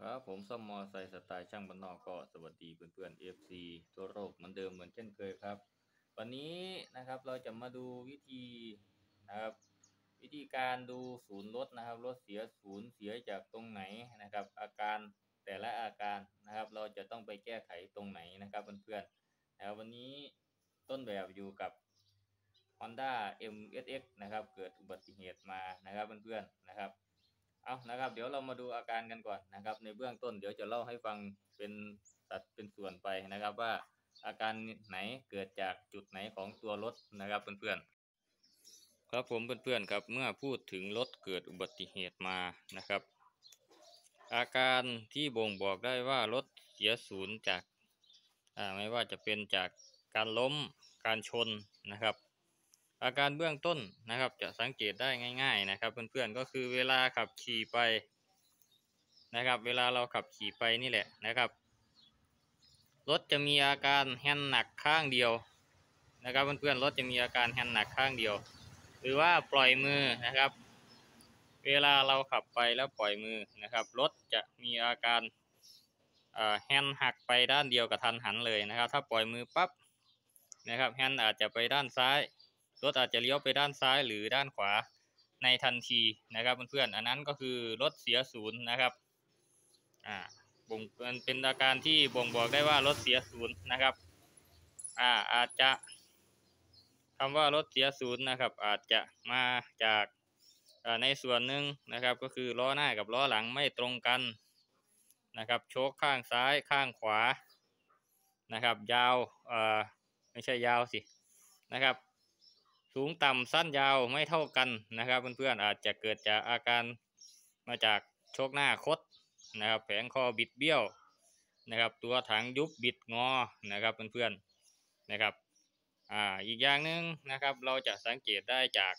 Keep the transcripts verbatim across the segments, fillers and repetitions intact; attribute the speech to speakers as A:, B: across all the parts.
A: ครับผมซ่อมมอไซค์สไตล์ช่างบ้านนอกก็สวัสดีเพื่อนๆ เอฟ ซี ทั่วโลกเหมือนเดิมเหมือนเช่นเคยครับวันนี้นะครับเราจะมาดูวิธีนะครับวิธีการดูศูนย์รถนะครับรถเสียศูนย์เสียจากตรงไหนนะครับอาการแต่ละอาการนะครับเราจะต้องไปแก้ไขตรงไหนนะครับเพื่อนๆนะครับวันนี้ต้นแบบอยู่กับ Honda เอ็ม เอส เอ็กซ์ นะครับเกิดอุบัติเหตุมานะครับเพื่อนๆนะครับ เอานะครับเดี๋ยวเรามาดูอาการกันก่อนนะครับในเบื้องต้นเดี๋ยวจะเล่าให้ฟังเป็นสัดเป็นส่วนไปนะครับว่าอาการไหนเกิดจากจุดไหนของตัวรถนะครับเพื่อนๆครับผมเพื่อนๆครับเมื่อพูดถึงรถเกิดอุบัติเหตุมานะครับอาการที่บ่งบอกได้ว่ารถเสียศูนย์จากอ่าไม่ว่าจะเป็นจากการล้มการชนนะครับอาการเบื้องต้นนะครับจะสังเกตได้ง่ายๆนะครับเพื่อนๆก็คือเวลาขับขี่ไปนะครับเวลาเราขับขี่ไปนี่แหละนะครับรถจะมีอาการแฮนด์หนักข้างเดียวนะครับเพื่อนๆรถจะมีอาการแฮนด์หนักข้างเดียวหรือว่าปล่อยมือนะครับเวลาเราขับไปแล้วปล่อยมือนะครับรถจะมีอาการแฮนด์หักไปด้านเดียวกับทันหันเลยนะครับถ้าปล่อยมือปั๊บนะครับแฮนด์อาจจะไปด้านซ้ายรถอาจจะเลี้ยวไปด้านซ้ายหรือด้านขวาในทันทีนะครับเพื่อนๆอันนั้นก็คือรถเสียศูนย์นะครับอ่าบ่งเป็นอาการที่บ่งบอกได้ว่ารถเสียศูนย์นะครับอ่าอาจจะคำว่ารถเสียศูนย์นะครับอาจจะมาจากในส่วนหนึ่งนะครับก็คือล้อหน้ากับล้อหลังไม่ตรงกันนะครับโชคข้างซ้ายข้างขวานะครับยาวเอ่อไม่ใช่ยาวสินะครับสูงต่ำสั้นยาวไม่เท่ากันนะครับเพื่อนๆอาจจะเกิดจากอาการมาจากโชคหน้าคดนะครับแผงคอบิดเบี้ยวนะครับตัวถังยุบบิดงอนะครับเพื่อนๆนะครับอ่าอีกอย่างหนึ่งนะครับเราจะสังเกตได้จาก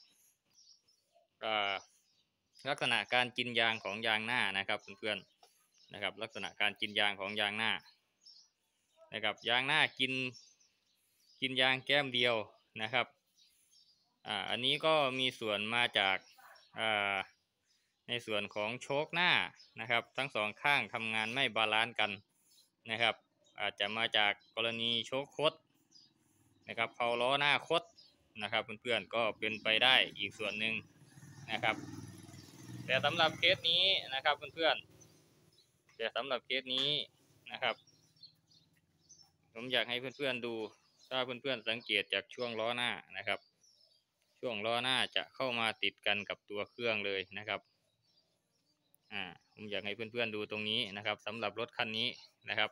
A: ลักษณะการกินยางของยางหน้านะครับเพื่อนๆนะครับลักษณะการกินยางของยางหน้านะครับยางหน้ากินกินยางแก้มเดียวนะครับอ่าอันนี้ก็มีส่วนมาจากอ่าในส่วนของโชคหน้านะครับทั้งสองข้างทำงานไม่บาลานซ์กันนะครับอาจจะมาจากกรณีโชคคดนะครับเพาล้อหน้าคดนะครับเพื่อนๆก็เป็นไปได้อีกส่วนหนึ่งนะครับแต่สำหรับเคสนี้นะครับเพื่อนๆแต่สำหรับเคสนี้นะครับผมอยากให้เพื่อนๆดูถ้าเพื่อนๆสังเกตจากช่วงล้อหน้านะครับช่วงล้อหน้าจะเข้ามาติดกันกับตัวเครื่องเลยนะครับอ่าผมอยากให้เพื่อนๆดูตรงนี้นะครับสำหรับรถคันนี้นะครับ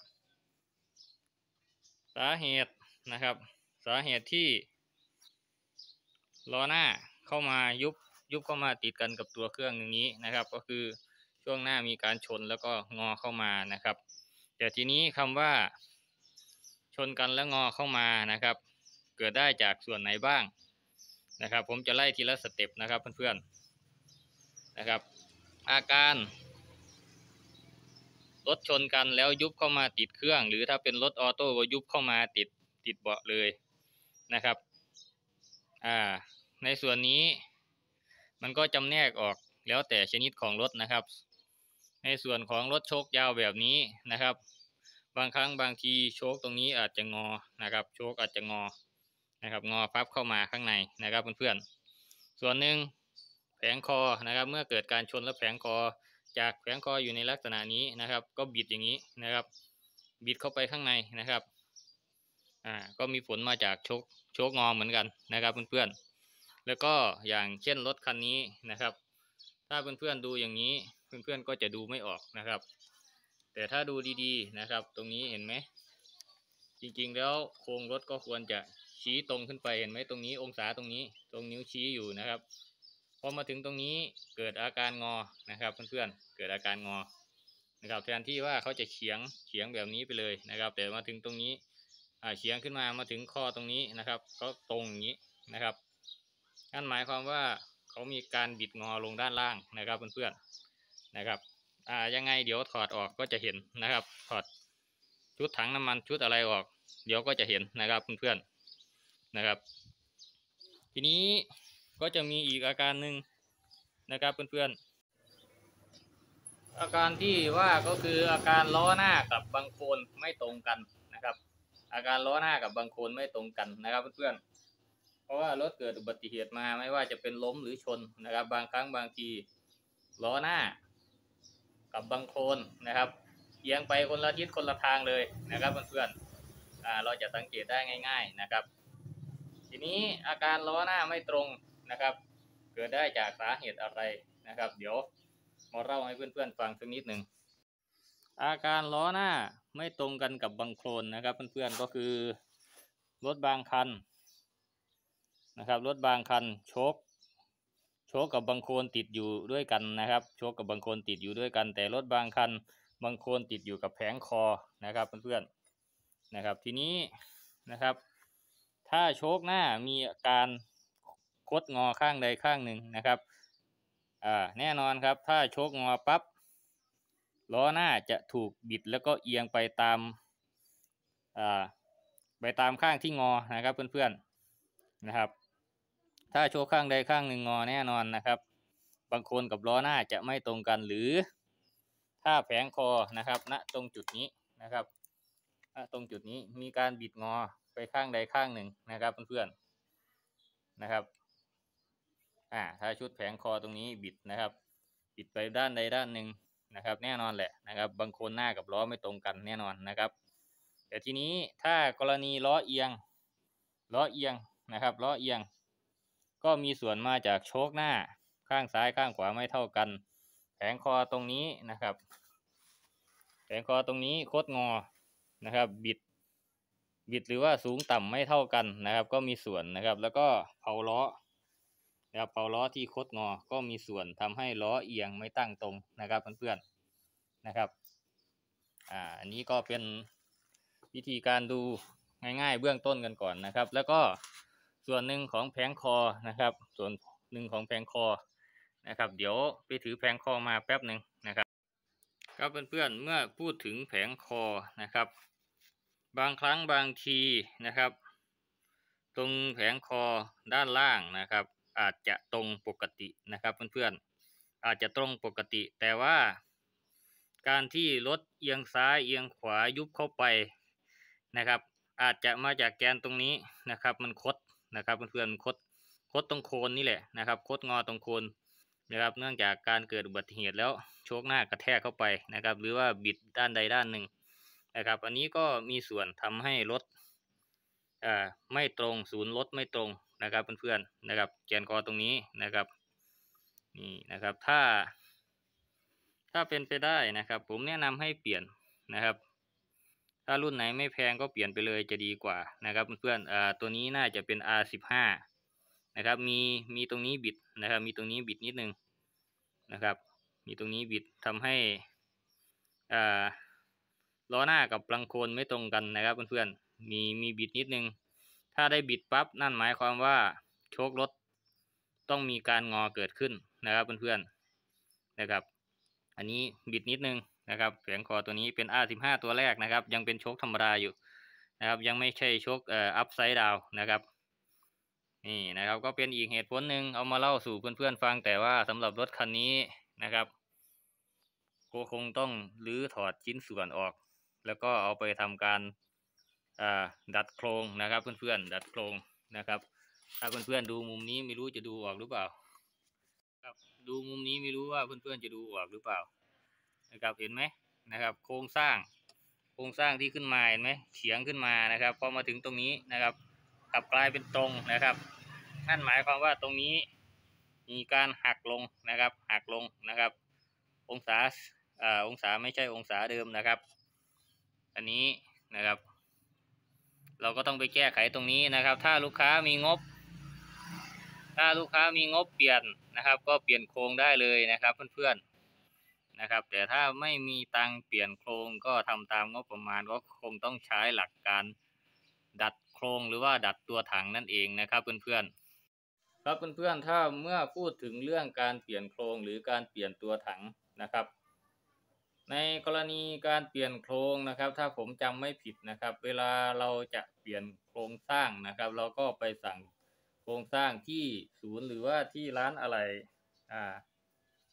A: สาเหตุนะครับสาเหตุที่ล้อหน้าเข้ามายุบยุบเข้ามาติดกันกับตัวเครื่องอย่างนี้นะครับก็คือช่วงหน้ามีการชนแล้วก็งอเข้ามานะครับแต่ทีนี้คำว่าชนกันแล้วงอเข้ามานะครับเกิดได้จากส่วนไหนบ้างนะครับผมจะไล่ทีละสเต็ปนะครับเพื่อนๆนะครับอาการรถชนกันแล้วยุบเข้ามาติดเครื่องหรือถ้าเป็นรถออโต้ก็ยุบเข้ามาติดติดเบาะเลยนะครับอ่าในส่วนนี้มันก็จำแนกออกแล้วแต่ชนิดของรถนะครับในส่วนของรถโชคยาวแบบนี้นะครับบางครั้งบางทีโชคตรงนี้อาจจะงอนะครับโชคอาจจะงอนะครับงอพับเข้ามาข้างในนะครับเพื่อนๆส่วนหนึ่งแผงคอนะครับเมื่อเกิดการชนแล้วแผงคอจากแผงคออยู่ในลักษณะนี้นะครับก็บิดอย่างนี้นะครับบิดเข้าไปข้างในนะครับอ่าก็มีผลมาจากโชคโชคงอเหมือนกันนะครับเพื่อนๆแล้วก็อย่างเช่นรถคันนี้นะครับถ้าเพื่อนๆดูอย่างนี้เพื่อนๆก็จะดูไม่ออกนะครับแต่ถ้าดูดีๆนะครับตรงนี้เห็นไหมจริงๆแล้วโครงรถก็ควรจะชี้ตรงขึ้นไปเห็นไหมตรงนี้องศาตรงนี้ตรงนิ้วชี้อยู่นะครับพอมาถึงตรงนี้เกิดอาการงอนะครับเพื่อนๆเกิดอาการงอนะครับแทนที่ว่าเขาจะเฉียงเฉียงแบบนี้ไปเลยนะครับแต่มาถึงตรงนี้อ่าเฉียงขึ้นมามาถึงข้อตรงนี้นะครับก็ตรงอย่างนี้นะครับนั่นหมายความว่าเขามีการบิดงอลงด้านล่างนะครับเพื่อนๆนะครับอ่ายังไงเดี๋ยวถอดออกก็จะเห็นนะครับถอดชุดถังน้ำมันชุดอะไรออกเดี๋ยวก็จะเห็นนะครับเพื่อนๆนะครับทีนี้ก็จะมีอีกอาการหนึ่งนะครับเพื่อนอาการที่ว่าก็คืออาการล้อหน้ากับบังโคลนไม่ตรงกันนะครับอาการล้อหน้ากับบังโคลนไม่ตรงกันนะครับเพื่อนๆเพราะว่ารถเกิดอุบัติเหตุมาไม่ว่าจะเป็นล้มหรือชนนะครับบางครั้งบางทีล้อหน้ากับบังโคลนนะครับเอียงไปคนละทิศคนละทางเลยนะครับเพื่อนๆอ่าเราจะสังเกตได้ง่ายๆนะครับทีนี้อาการล้อหน้าไม่ตรงนะครับเกิดได้จากสาเหตุอะไรนะครับเดี๋ยวมาเล่าให้เพื่อนๆฟังสักนิดหนึ่งอาการล้อหน้าไม่ตรงกันกับบังโคลนนะครับเพื่อนๆก็คือรถบางคันนะครับรถบางคันโชคโชคกับบังโคลนติดอยู่ด้วยกันนะครับโชคกับบังโคลนติดอยู่ด้วยกันแต่รถบางคันบังโคลนติดอยู่กับแผงคอนะครับเพื่อนๆนะครับทีนี้นะครับถ้าโชคหน้ามีอาการคดงอข้างใดข้างหนึ่งนะครับอ่าแน่นอนครับถ้าโชคงอปั๊บล้อหน้าจะถูกบิดแล้วก็เอียงไปตามอ่าไปตามข้างที่งอนะครับเพื่อนๆนะครับถ้าโชคข้างใดข้างหนึ่งงอแน่นอนนะครับบางคนกับล้อหน้าจะไม่ตรงกันหรือถ้าแผงคอนะครับณตรงจุดนี้นะครับณตรงจุดนี้มีการบิดงอไปข้างใดข้างหนึ่งนะครับเพื่อนๆนะครับอ่าถ้าชุดแผงคอตรงนี้บิดนะครับบิดไปด้านใดด้านหนึ่งนะครับแน่นอนแหละนะครับบางคนหน้ากับล้อไม่ตรงกันแน่นอนนะครับแต่ทีนี้ถ้ากรณีล้อเอียงล้อเอียงนะครับล้อเอียงก็มีส่วนมาจากโชคหน้าข้างซ้ายข้างขวาไม่เท่ากันแผงคอตรงนี้นะครับแผงคอตรงนี้คดงอนะครับบิดบิดหรือว่าสูงต่ำไม่เท่ากันนะครับก็มีส่วนนะครับแล้วก็เผาล้อนะครับเผาล้อที่คดงอก็มีส่วนทำให้ล้อเอียงไม่ตั้งตรงนะครับเพื่อนๆนะครับอ่าอันนี้ก็เป็นวิธีการดูง่ายๆเบื้องต้นกันก่อนนะครับแล้วก็ส่วนหนึ่งของแผงคอนะครับส่วนหนึ่งของแผงคอนะครับเดี๋ยวไปถือแผงคอมาแป๊บหนึ่งนะครับครับเพื่อนๆเมื่อพูดถึงแผงคอนะครับบางครั้งบางทีนะครับตรงแผงคอด้านล่างนะครับอาจจะตรงปกตินะครับเพื่อนๆอาจจะตรงปกติแต่ว่าการที่รถเอียงซ้ายเอียงขวายุบเข้าไปนะครับอาจจะมาจากแกนตรงนี้นะครับมันคดนะครับเพื่อนๆคดคดตรงโคนนี่แหละนะครับคดงอตรงโคนนะครับเนื่องจากการเกิดอุบัติเหตุแล้วโชคหน้ากระแทกเข้าไปนะครับหรือว่าบิดด้านใดด้านหนึ่งนะครับอันนี้ก็มีส่วนทำให้รถอ่าไม่ตรงศูนย์รถไม่ตรงนะครับเพื่อนๆนะครับแกนคอตรงนี้นะครับนี่นะครับถ้าถ้าเป็นไปได้นะครับผมแนะนำให้เปลี่ยนนะครับถ้ารุ่นไหนไม่แพงก็เปลี่ยนไปเลยจะดีกว่านะครับเพื่อนๆอ่าตัวนี้น่าจะเป็น อาร์ สิบห้า นะครับมีมีตรงนี้บิดนะครับมีตรงนี้บิดนิดนึงนะครับมีตรงนี้บิดทำให้อ่าล้อหน้ากับบังโคลนไม่ตรงกันนะครับเพื่อนๆมีมีบิดนิดนึงถ้าได้บิดปั๊บนั่นหมายความว่าโชครถต้องมีการงอเกิดขึ้นนะครับเพื่อนๆนะครับอันนี้บิดนิดนึงนะครับแผงคอตัวนี้เป็น อาร์ สิบห้า ตัวแรกนะครับยังเป็นโชคธรรมดาอยู่นะครับยังไม่ใช่โชคเอ่ออัพไซด์ดาวนะครับนี่นะครับก็เป็นอีกเหตุผลหนึ่งเอามาเล่าสู่เพื่อนๆฟังแต่ว่าสำหรับรถคันนี้นะครับก็คงต้องรื้อถอดชิ้นส่วนออกแล้วก็เอาไปทำการอ่าดัดโครงนะครับเพื่อนๆดัดโครงนะครับถ้าเพื่อนๆดูมุมนี้ไม่รู้จะดูออกหรือเปล่าครับดูมุมนี้ไม่รู้ว่าเพื่อนๆจะดูออกหรือเปล่านะครับเห็นไหมนะครับโครงสร้างโครงสร้างที่ขึ้นมาเห็นไหมเฉียงขึ้นมานะครับพอมาถึงตรงนี้นะครับกลับกลายเป็นตรงนะครับนั่นหมายความว่าตรงนี้มีการหักลงนะครับหักลงนะครับองศาอ่าองศาไม่ใช่องศาเดิมนะครับอันนี้นะครับเราก็ต้องไปแก้ไขตรงนี้นะครับถ้าลูกค้ามีงบถ้าลูกค้ามีงบเปลี่ยนนะครับก็เปลี่ยนโครงได้เลยนะครับเพื่อนๆนะครับแต่ถ้าไม่มีตังเปลี่ยนโครงก็ทำตามงบประมาณก็คงต้องใช้หลักการดัดโครงหรือว่าดัดตัวถังนั่นเองนะครับเพื่อนๆครับเพื่อนๆถ้าเมื่อพูดถึงเรื่องการเปลี่ยนโครงหรือการเปลี่ยนตัวถังนะครับในกรณีการเปลี่ยนโครงนะครับถ้าผมจำไม่ผิดนะครับเวลาเราจะเปลี่ยนโครงสร้างนะครับเราก็ไปสั่งโครงสร้างที่ศูนย์หรือว่าที่ร้านอะไรอ่า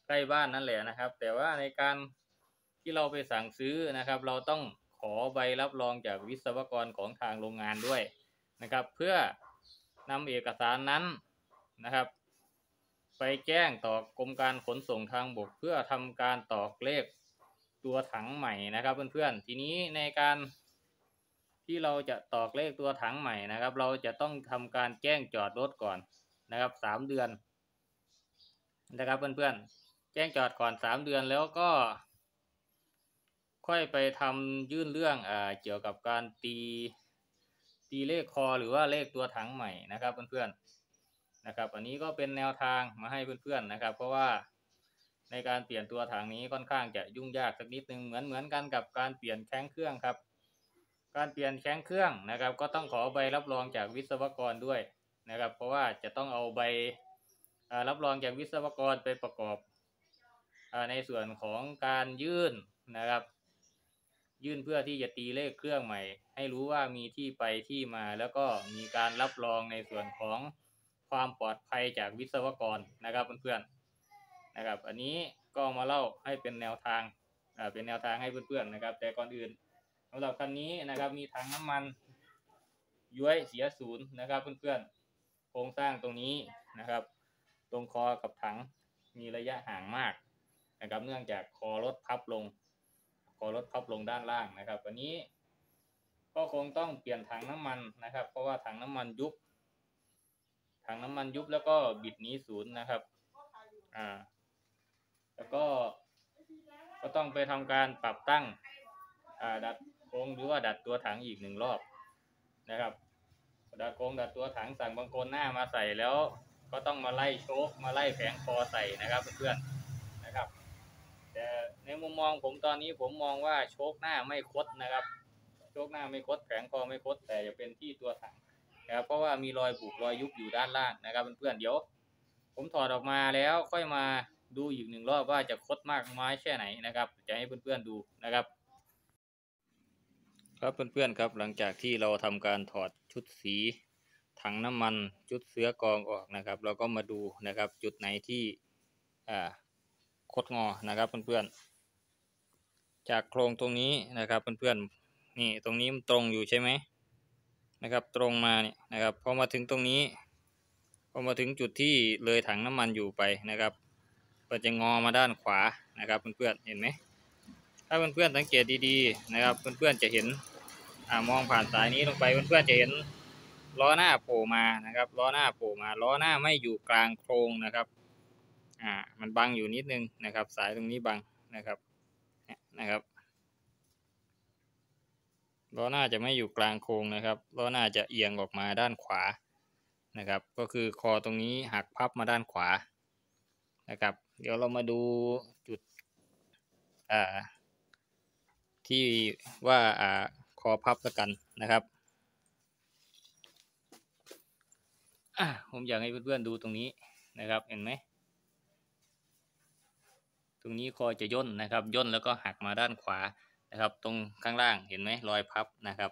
A: ใกล้บ้านนั่นแหละนะครับแต่ว่าในการที่เราไปสั่งซื้อนะครับเราต้องขอใบรับรองจากวิศวกรของทางโรงงานด้วยนะครับเพื่อนำเอกสารนั้นนะครับไปแจ้งต่อกรมการขนส่งทางบกเพื่อทำการตอกเลขตัวถังใหม่นะครับเพื่อนๆทีนี้ในการที่เราจะตอกเลขตัวถังใหม่นะครับเราจะต้องทำการแจ้งจอดรถก่อนนะครับสามเดือนนะครับเพื่อนๆแจ้งจอดก่อนสามเดือนแล้วก็ค่อยไปทำยื่นเรื่องอ่าเกี่ยวกับการตีตีเลขคอหรือว่าเลขตัวถังใหม่นะครับเพื่อนๆนะครับอันนี้ก็เป็นแนวทางมาให้เพื่อนๆนะครับเพราะว่าในการเปลี่ยนตัวถังนี้ค่อนข้างจะยุ่งยากสักนิดนึงเหมือนเหมือนกันกับการเปลี่ยนแข้งเครื่องครับการเปลี่ยนแข้งเครื่องนะครับก็ต้องขอใบรับรองจากวิศวกรด้วยนะครับเพราะว่าจะต้องเอาใบรับรองจากวิศวกรไปประกอบในส่วนของการยื่นนะครับยื่นเพื่อที่จะตีเลขเครื่องใหม่ให้รู้ว่ามีที่ไปที่มาแล้วก็มีการรับรองในส่วนของความปลอดภัยจากวิศวกรนะครับเพื่อนๆนะครับอันนี้ก็มาเล่าให้เป็นแนวทางอ่าเป็นแนวทางให้เพื่อนๆนะครับแต่ก่อนอื่นสำหรับคันนี้นะครับมีถังน้ำมันย้วยเสียศูนย์นะครับเพื่อนๆโครงสร้างตรงนี้นะครับตรงคอกับถังมีระยะห่างมากนะครับเนื่องจากคอรถพับลงคอรถพับลงด้านล่างนะครับวันนี้ก็คงต้องเปลี่ยนถังน้ำมันนะครับเพราะว่าถังน้ำมันยุบถังน้ำมันยุบแล้วก็บิดหนีศูนย์นะครับอ่าแล้วก็ก็ต้องไปทำการปรับตั้งอ่าดัดโค้งหรือว่าดัดตัวถังอีกหนึ่งรอบนะครับดัดโค้งดัดตัวถังสั่งบางคนหน้ามาใส่แล้วก็ต้องมาไล่โชคมาไล่แผงคอใส่นะครับเพื่อนๆนะครับแต่ในมุมมองผมตอนนี้ผมมองว่าโชคหน้าไม่คดนะครับโชคหน้าไม่คดแผงคอไม่คดแต่จะเป็นที่ตัวถังนะครับเพราะว่ามีรอยบุบรอยยุบอยู่ด้านล่างนะครับเพื่อนๆเดี๋ยวผมถอดออกมาแล้วค่อยมาดูอีกหนึ่งรอบว่าจะคดมากน้อยแค่ไหนนะครับจะให้เพื่อนๆดูนะครับครับเพื่อนๆครับหลังจากที่เราทำการถอดชุดสีถังน้ำมันจุดเสือกองออกนะครับเราก็มาดูนะครับจุดไหนที่อ่าคดงอนะครับเพื่อนๆจากโครงตรงนี้นะครับเพื่อนๆนี่ตรงนี้มันตรงอยู่ใช่ไหมนะครับตรงมาเนี่ยนะครับพอมาถึงตรงนี้พอมาถึงจุดที่เลยถังน้ำมันอยู่ไปนะครับก็จะงอมาด้านขวานะครับเพื่อนๆเห็นไหมถ้าเพื่อนๆสังเกตดีๆนะครับเพื่อนๆจะเห็นอ่ามองผ่านสายนี้ลงไปเพื่อนๆจะเห็นล้อหน้าโผล่มานะครับล้อหน้าโผล่มาล้อหน้าไม่อยู่กลางโครงนะครับอ่ามันบังอยู่นิดนึงนะครับสายตรงนี้บังนะครับนะครับล้อหน้าจะไม่อยู่กลางโครงนะครับล้อหน้าจะเอียงออกมาด้านขวานะครับก็คือคอตรงนี้หักพับมาด้านขวานะครับเดี๋ยวเรามาดูจุดอ่าที่ว่าอ่าคอพับสักกันนะครับอ่ะผมอยากให้เพื่อนๆดูตรงนี้นะครับเห็นไหมตรงนี้คอจะย่นนะครับย่นแล้วก็หักมาด้านขวานะครับตรงข้างล่างเห็นไหมรอยพับนะครับ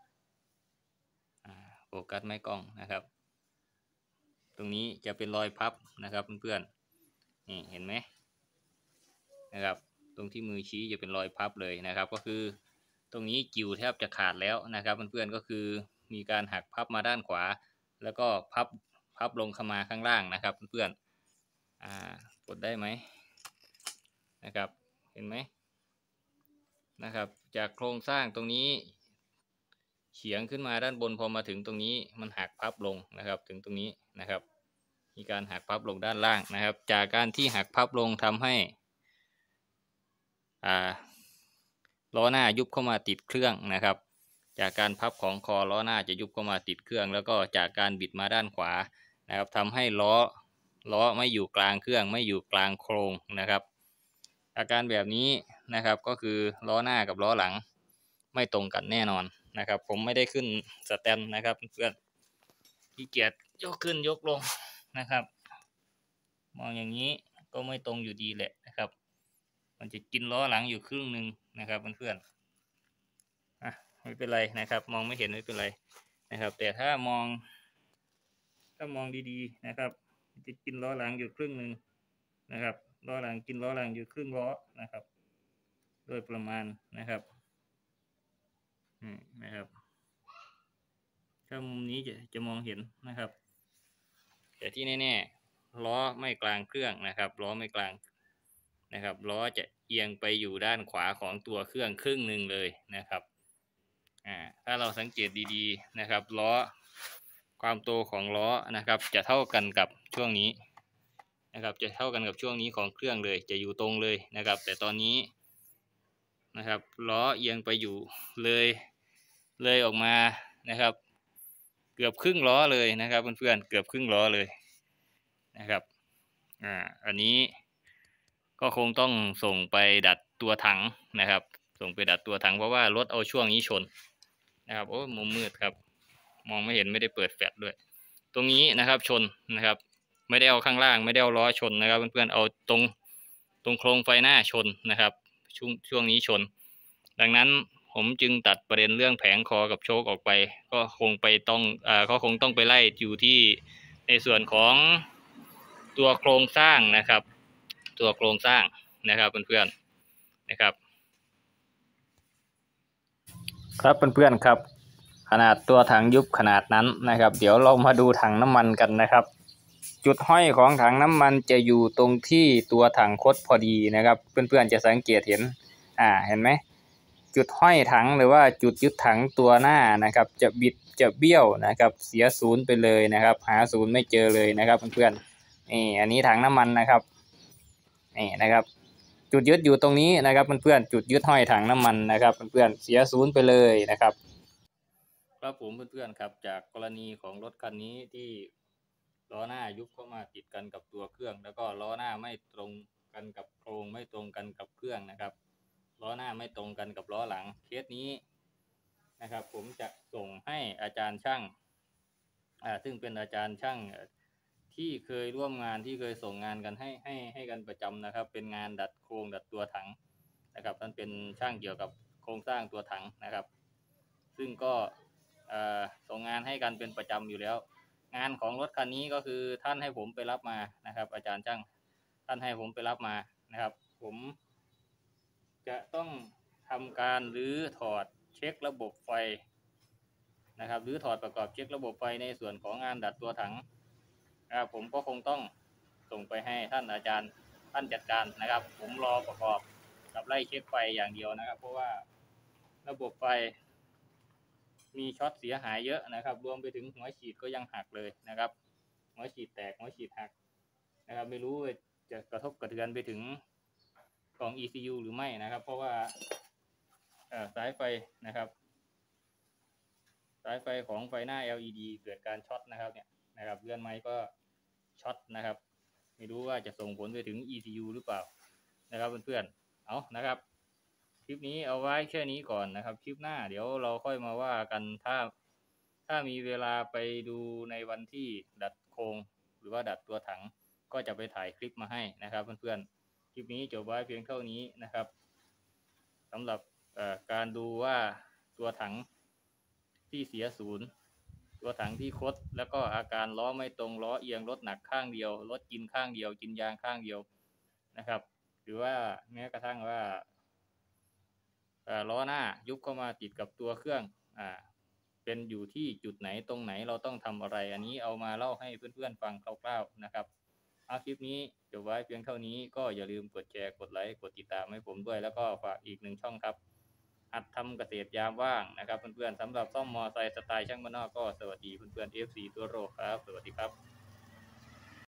A: โฟกัสไม้กล้องนะครับตรงนี้จะเป็นรอยพับนะครับเพื่อนๆนี่เห็นไหมนะครับตรงที่มือชี้จะเป็นรอยพับเลยนะครับก็คือตรงนี้กิ่วแทบจะขาดแล้วนะครับเพื่อนๆก็คือมีการหักพับมาด้านขวาแล้วก็พับพับลงเข้ามาข้างล่างนะครับเพื่อนๆอ่ากดได้ไหมนะครับเห็นไหมนะครับจากโครงสร้างตรงนี้เฉียงขึ้นมาด้านบนพอมาถึงตรงนี้มันหักพับลงนะครับถึงตรงนี้นะครับมีการหักพับลงด้านล่างนะครับจากการที่หักพับลงทำให้อ่าล้อหน้ายุบเข้ามาติดเครื่องนะครับจากการพับของคอล้อหน้าจะยุบเข้ามาติดเครื่องแล้วก็จากการบิดมาด้านขวานะครับทำให้ล้อล้อไม่อยู่กลางเครื่องไม่อยู่กลางโครงนะครับอาการแบบนี้นะครับก็คือล้อหน้ากับล้อหลังไม่ตรงกันแน่นอนนะครับผมไม่ได้ขึ้นสแตนนะครับเพื่อนขี้เกียจยกขึ้นยกลงนะครับมองอย่างนี้ก็ไม่ตรงอยู่ดีแหละนะครับมันจะกินล้อหลังอยู่ครึ่งหนึ่งนะครับเพื่อนๆอ่ะไม่เป็นไรนะครับมองไม่เห็นไม่เป็นไรนะครับแต่ถ้ามองถ้ามองดีๆนะครับจะกินล้อหลังอยู่ครึ่งหนึ่งนะครับล้อหลังกินล้อหลังอยู่ครึ่งล้อนะครับโดยประมาณนะครับอืมนะครับถ้ามุมนี้จะจะมองเห็นนะครับแต่ที่แน่ๆล้อไม่กลางเครื่องนะครับล้อไม่กลางนะครับล้อจะเอียงไปอยู่ด้านขวาของตัวเครื่องครึ่งหนึ่งเลยนะครับอ่าถ้าเราสังเกตดีๆนะครับล้อความโตของล้อนะครับจะเท่ากันกับช่วงนี้นะครับจะเท่ากันกับช่วงนี้ของเครื่องเลยจะอยู่ตรงเลยนะครับแต่ตอนนี้นะครับล้อเอียงไปอยู่เลยเลยออกมานะครับเกือบครึ่งล้อเลยนะครับเพื่อนๆเกือบครึ่งล้อเลยนะครับอ่าอันนี้ก็คงต้องส่งไปดัดตัวถังนะครับส่งไปดัดตัวถังเพราะว่ารถเอาช่วงนี้ชนนะครับโอ้มุมมืดครับมองไม่เห็นไม่ได้เปิดแฟลชด้วยตรงนี้นะครับชนนะครับไม่ได้เอาข้างล่างไม่ได้เอาล้อชนนะครับเพื่อนๆเอาตรงตรงโครงไฟหน้าชนนะครับช่วงช่วงนี้ชนดังนั้นผมจึงตัดประเด็นเรื่องแผงคอกับโชคออกไปก็คงไปต้องอ่าก็คงต้องไปไล่อยู่ที่ในส่วนของตัวโครงสร้างนะครับตัวโครงสร้างนะครับเพื่อนๆนะครับครับเพื่อนๆครับขนาดตัวถังยุบขนาดนั้นนะครับเดี๋ยวเรามาดูถังน้ำมันกันนะครับจุดห้อยของถังน้ำมันจะอยู่ตรงที่ตัวถังคดพอดีนะครับเพื่อนๆจะสังเกตเห็นอ่าเห็นไหมจุดห้อยถังหรือว่าจุดยึดถังตัวหน้านะครับจะบิดจะเบี้ยวนะครับเสียศูนย์ไปเลยนะครับหาศูนย์ไม่เจอเลยนะครับเพื่อนๆนี่อันนี้ถังน้ำมันนะครับนี่นะครับจุดยึดอยู่ตรงนี้นะครับเพื่อนๆจุดยึดห้อยถังน้ำมันนะครับเพื่อนๆเสียศูนย์ไปเลยนะครับครับผมเพื่อนๆครับจากกรณีของรถคันนี้ที่ล้อหน้ายุบเข้ามาติดกันกับตัวเครื่องแล้วก็ล้อหน้าไม่ตรงกันกับโครงไม่ตรงกันกับเครื่องนะครับล้อหน้าไม่ตรงกันกับล้อหลังเคสนี้นะครับผมจะส่งให้อาจารย์ช่างอ่าซึ่งเป็นอาจารย์ช่างที่เคยร่วมงานที่เคยส่งงานกันให้ให้ให้กันประจำนะครับเป็นงานดัดโครงดัดตัวถังนะครับท่านเป็นช่างเกี่ยวกับโครงสร้างตัวถังนะครับซึ่งก็ส่งงานให้กันเป็นประจำอยู่แล้วงานของรถคันนี้ก็คือท่านให้ผมไปรับมานะครับอาจารย์ช่างท่านให้ผมไปรับมานะครับผมจะต้องทำการรื้อถอดเช็คระบบไฟนะครับรื้อถอดประกอบเช็คระบบไฟในส่วนของงานดัดตัวถังนะครับผมก็คงต้องส่งไปให้ท่านอาจารย์ท่านจัดการนะครับผมรอประกอบกับไล่เช็คไฟอย่างเดียวนะครับเพราะว่าระบบไฟมีช็อตเสียหายเยอะนะครับรวมไปถึงหัวฉีดก็ยังหักเลยนะครับหัวฉีดแตกหัวฉีดหักนะครับไม่รู้จะกระทบกระเทือนไปถึงกล่อง อี ซี ยู หรือไม่นะครับเพราะว่าสายไฟนะครับสายไฟของไฟหน้า แอล อี ดี เกิดการช็อตนะครับเนี่ยนะครับเลื่อนไม้ก็ช็อตนะครับไม่รู้ว่าจะส่งผลไปถึง อี ซี ยู หรือเปล่านะครับเพื่อนๆเอานะครับคลิปนี้เอาไว้แค่นี้ก่อนนะครับคลิปหน้าเดี๋ยวเราค่อยมาว่ากันถ้าถ้ามีเวลาไปดูในวันที่ดัดโครงหรือว่าดัดตัวถังก็จะไปถ่ายคลิปมาให้นะครับเพื่อนๆคลิปนี้จบไว้เพียงเท่านี้นะครับสำหรับการดูว่าตัวถังที่เสียศูนย์ตัวถังที่คดแล้วก็อาการล้อไม่ตรงล้อเอียงรถหนักข้างเดียวรถกินข้างเดียวกินยางข้างเดียวนะครับหรือว่าแม้กระทั่งว่าล้อหน้ายุบเข้ามาติดกับตัวเครื่องอ่าเป็นอยู่ที่จุดไหนตรงไหนเราต้องทำอะไรอันนี้เอามาเล่าให้เพื่อนๆฟังคร่าวๆนะครับเอาคลิปนี้จบไว้เพียงเท่านี้ก็อย่าลืมกดแชร์กดไลค์กดติดตามให้ผมด้วยแล้วก็ฝากอีกหนึ่งช่องครับหัดทำเกษตรยามว่างนะครับเพื่อนๆสำหรับซ่อมมอไซค์สไตล์ช่างบ้านนอกก็สวัสดีเพื่อนๆ เอฟ ซี ตัวโรครับสวัสดีครับ